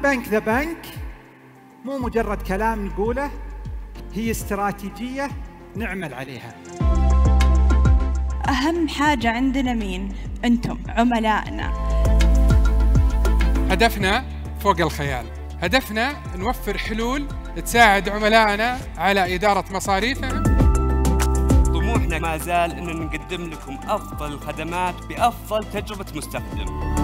بنك ذا بنك مو مجرد كلام نقوله، هي استراتيجية نعمل عليها. أهم حاجة عندنا مين؟ أنتم عملائنا. هدفنا فوق الخيال، هدفنا نوفر حلول تساعد عملائنا على إدارة مصاريفهم. طموحنا ما زال أن نقدم لكم أفضل الخدمات بأفضل تجربة مستخدم.